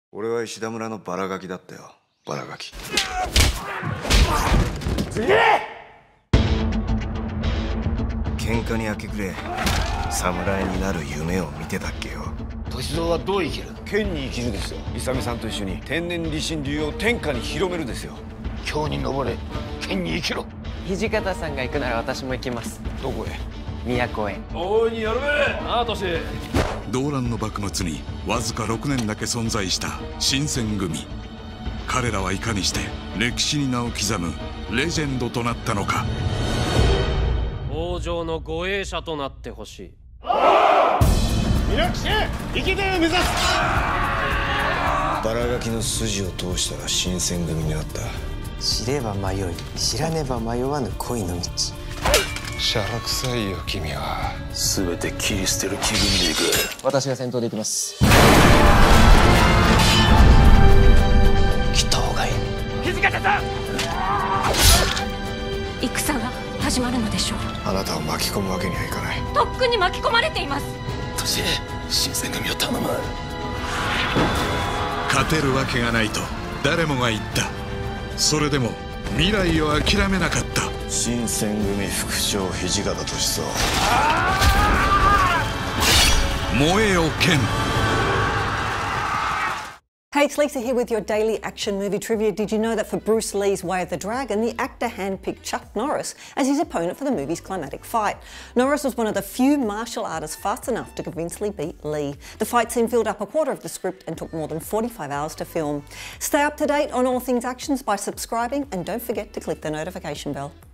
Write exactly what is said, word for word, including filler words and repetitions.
俺は石田村のバラガキだったよ。バラガキ。次！喧嘩に明け暮れ、侍になる夢を見てたっけよ。 歳三はどう生きる？ 剣に生きるですよ。勇さんと一緒に天然理心流を天下に広めるですよ。 京に登れ、剣に生きろ。 土方さんが行くなら私も行きます。 どこへ？ 都へ。 大いにやるべ。なあ、トシ。 動乱の幕末にわずかろくねんだけ存在した新選組。彼らはいかにして歴史に名を刻むレジェンドとなったのか。 王城の護衛者となってほしい。 皆来て、池田を目指す。 バラガキの筋を通したら新選組になった。 知れば迷い、知らねば迷わぬ恋の道。 しゃらくさいよ君は。全て切り捨てる気分でいく。 私が先頭で行きます。 来た方がいい。 土方さん。 戦が始まるのでしょう。 あなたを巻き込むわけにはいかない。 とっくに巻き込まれています。 トシ、新選組を頼む。 勝てるわけがないと誰もが言った。それでも未来を諦めなかった。 新選組副長土方歳三。 燃えよ剣。 Hey, it's Lisa here with your daily action movie trivia. Did you know that for Bruce Lee's Way of the Dragon, the actor handpicked Chuck Norris as his opponent for the movie's climactic fight? Norris was one of the few martial artists fast enough to convincingly beat Lee. The fight scene filled up a quarter of the script and took more than forty-five hours to film. Stay up to date on all things actions by subscribing, and don't forget to click the notification bell.